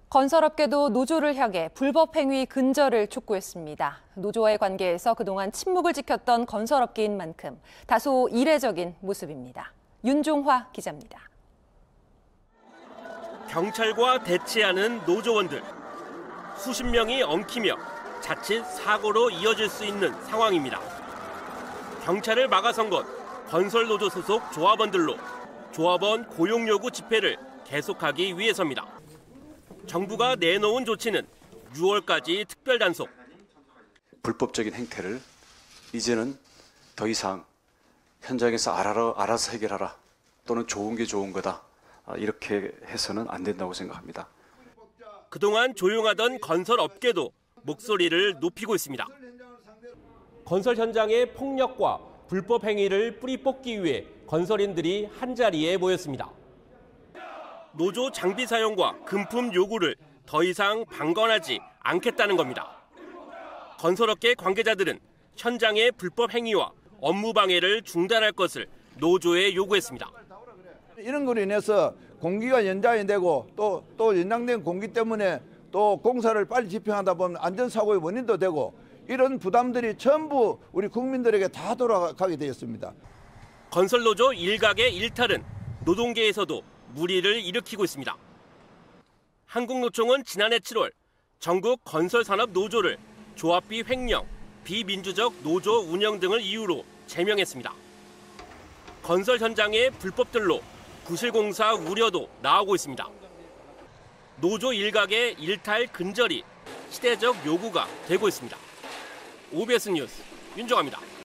건설업계도 노조를 향해 불법 행위 근절을 촉구했습니다. 노조와의 관계에서 그동안 침묵을 지켰던 건설업계인 만큼 다소 이례적인 모습입니다. 윤종화 기자입니다. 경찰과 대치하는 노조원들. 수십 명이 엉키며 자칫 사고로 이어질 수 있는 상황입니다. 경찰을 막아선 건 건설노조 소속 조합원들로 조합원 고용 요구 집회를 계속하기 위해서입니다. 정부가 내놓은 조치는 6월까지 특별 단속. 불법적인 행태를 이제는 더 이상 현장에서 알아서 해결하라 또는 좋은 게 좋은 거다 이렇게 해서는 안 된다고 생각합니다. 그동안 조용하던 건설업계도 목소리를 높이고 있습니다. 건설 현장의 폭력과 불법 행위를 뿌리 뽑기 위해 건설인들이 한자리에 모였습니다. 노조 장비 사용과 금품 요구를 더 이상 방관하지 않겠다는 겁니다. 건설업계 관계자들은 현장의 불법 행위와 업무 방해를 중단할 것을 노조에 요구했습니다. 이런 거로 인해서 공기가 연장이 되고 또 연장된 공기 때문에 또 공사를 빨리 집행하다 보면 안전사고의 원인도 되고 이런 부담들이 전부 우리 국민들에게 다 돌아가게 되었습니다. 건설노조 일각의 일탈은 노동계에서도 물의를 일으키고 있습니다. 한국노총은 지난해 7월 전국 건설산업 노조를 조합비 횡령, 비민주적 노조 운영 등을 이유로 제명했습니다. 건설 현장의 불법들로 구실공사 우려도 나오고 있습니다. 노조 일각의 일탈 근절이 시대적 요구가 되고 있습니다. OBS 뉴스 윤정화입니다.